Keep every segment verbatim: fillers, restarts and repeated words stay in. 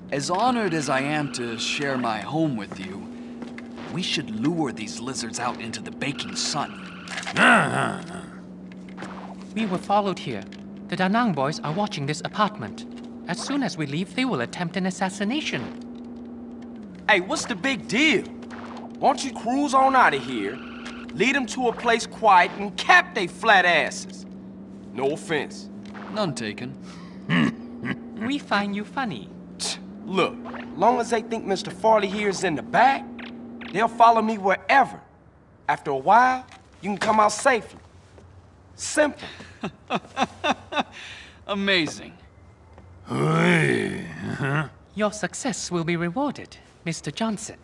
As honored as I am to share my home with you, we should lure these lizards out into the baking sun. We were followed here. The Da Nang boys are watching this apartment. As soon as we leave, they will attempt an assassination. Hey, what's the big deal? Why don't you cruise on out of here, lead them to a place quiet, and cap they flat asses? No offense. None taken. We find you funny. Look, long as they think Mister Farley here is in the back, they'll follow me wherever. After a while, you can come out safely. Simple. Amazing. Your success will be rewarded, Mister Johnson.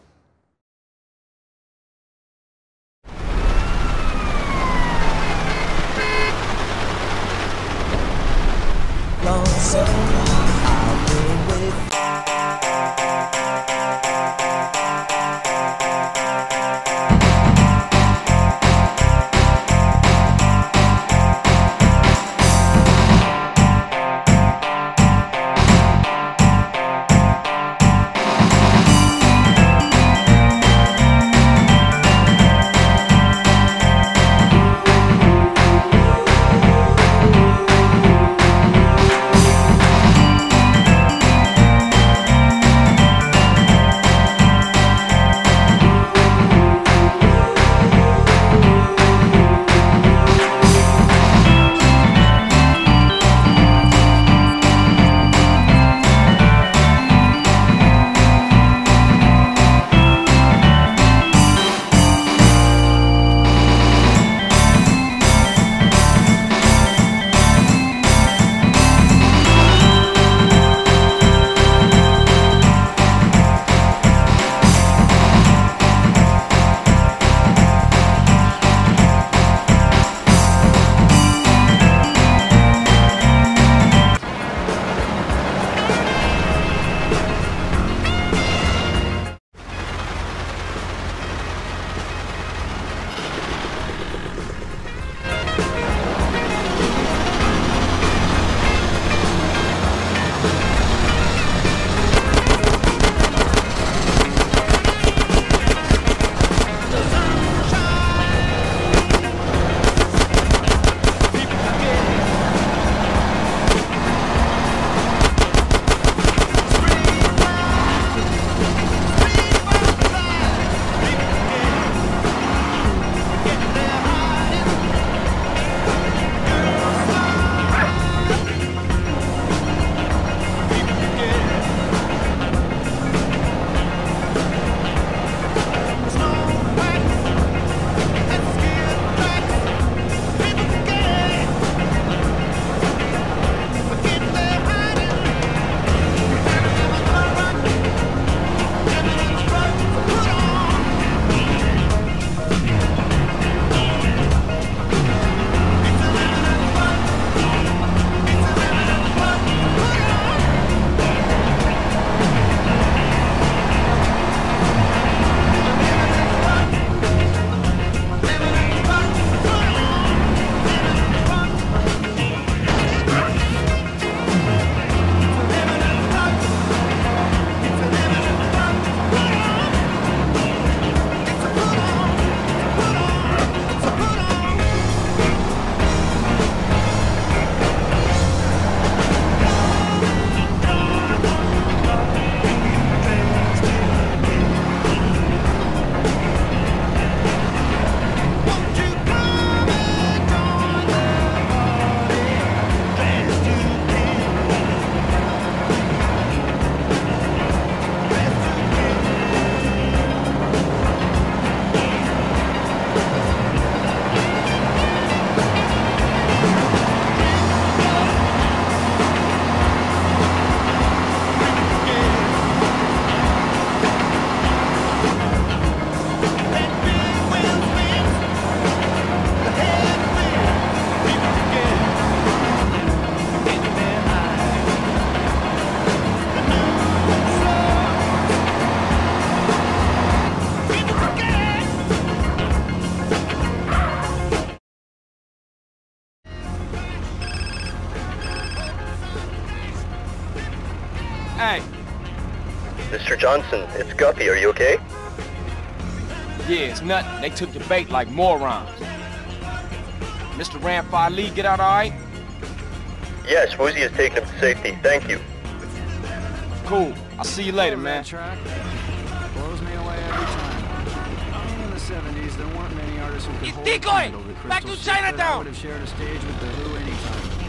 Mister Johnson, it's Guppy. Are you okay? Yeah, it's nothing. They took the bait like morons. Mister Ramfire Lee, get out all right? Yes, Woozie has taken him to safety. Thank you. Cool. I'll see you later, man. Track blows me away every time. In the seventies, there weren't many artists who could hold a candle to Back to Crystal Secret. I Chinatown! would have shared a stage with The Who anytime.